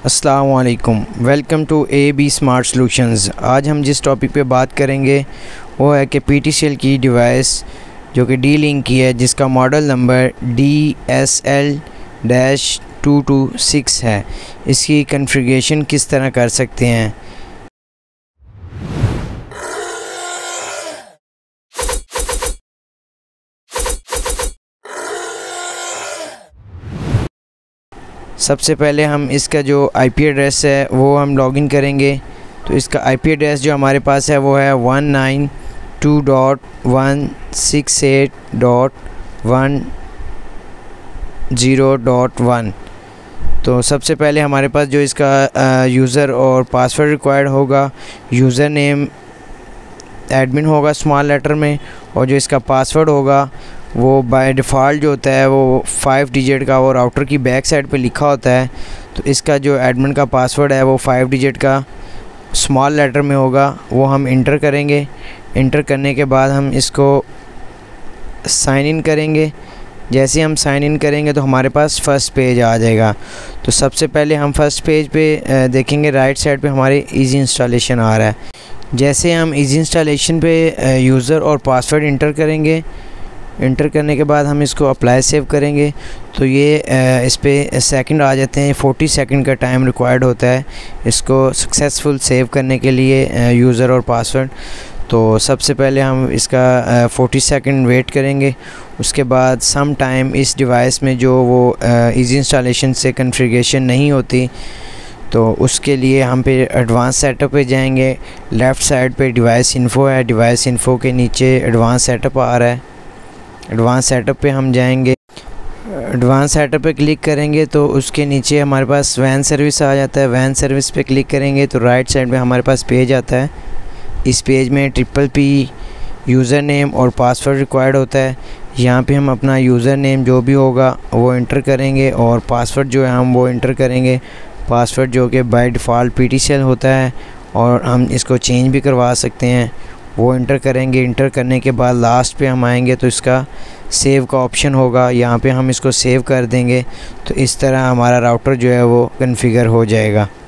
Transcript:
अस्सलामु अलैकुम, welcome to AB smart solutions. आज हम जिस टॉपिक पे बात करेंगे वो है कि PTCL की डिवाइस जो कि D-Link की है, जिसका मॉडल नंबर DSL-226 है, इसकी कॉन्फ़िगरेशन किस तरह कर सकते हैं। सबसे पहले हम इसका जो IP एड्रेस है वो हम लॉगिन करेंगे। तो इसका IP एड्रेस जो हमारे पास है वो है 192.168.10.1। तो सबसे पहले हमारे पास जो इसका यूज़र और पासवर्ड रिक्वायर्ड होगा, यूज़र नेम एडमिन होगा स्मॉल लेटर में, और जो इसका पासवर्ड होगा वो बाय डिफ़ॉल्ट जो होता है वो 5 डिजिट का वो राउटर की बैक साइड पे लिखा होता है। तो इसका जो एडमिन का पासवर्ड है वो 5 डिजिट का स्मॉल लेटर में होगा, वो हम इंटर करेंगे। इंटर करने के बाद हम इसको साइन इन करेंगे। जैसे हम साइन इन करेंगे तो हमारे पास फ़र्स्ट पेज आ जाएगा। तो सबसे पहले हम फ़र्स्ट पेज पे देखेंगे, राइट साइड पे हमारे ईज़ी इंस्टॉलेशन आ रहा है। जैसे हम ईज़ी इंस्टॉलेशन पे यूज़र और पासवर्ड इंटर करेंगे, इंटर करने के बाद हम इसको अप्लाई सेव करेंगे तो ये इस पर सेकंड आ जाते हैं। 40 सेकंड का टाइम रिक्वायर्ड होता है इसको सक्सेसफुल सेव करने के लिए यूज़र और पासवर्ड। तो सबसे पहले हम इसका 40 सेकंड वेट करेंगे। उसके बाद सम टाइम इस डिवाइस में जो वो ईज़ी इंस्टॉलेशन से कॉन्फ़िगरेशन नहीं होती, तो उसके लिए हम पे एडवांस सेटअप पे जाएंगे। लेफ़्ट साइड पे डिवाइस इन्फो है, डिवाइस इन्फो के नीचे एडवांस सेटअप आ रहा है। एडवांस सेटअप पे हम जाएंगे, एडवांस सेटअप पे क्लिक करेंगे तो उसके नीचे हमारे पास वैन सर्विस आ जाता है। वैन सर्विस पे क्लिक करेंगे तो राइट साइड में हमारे पास पेज आता है। इस पेज में PPP यूज़र नेम और पासवर्ड रिक्वायर्ड होता है। यहाँ पे हम अपना यूज़र नेम जो भी होगा वो इंटर करेंगे और पासवर्ड जो है हम वो इंटर करेंगे। पासवर्ड जो कि बाय डिफ़ॉल्ट PTCL होता है और हम इसको चेंज भी करवा सकते हैं, वो इंटर करेंगे। इंटर करने के बाद लास्ट पे हम आएंगे तो इसका सेव का ऑप्शन होगा, यहाँ पे हम इसको सेव कर देंगे। तो इस तरह हमारा राउटर जो है वो कॉन्फ़िगर हो जाएगा।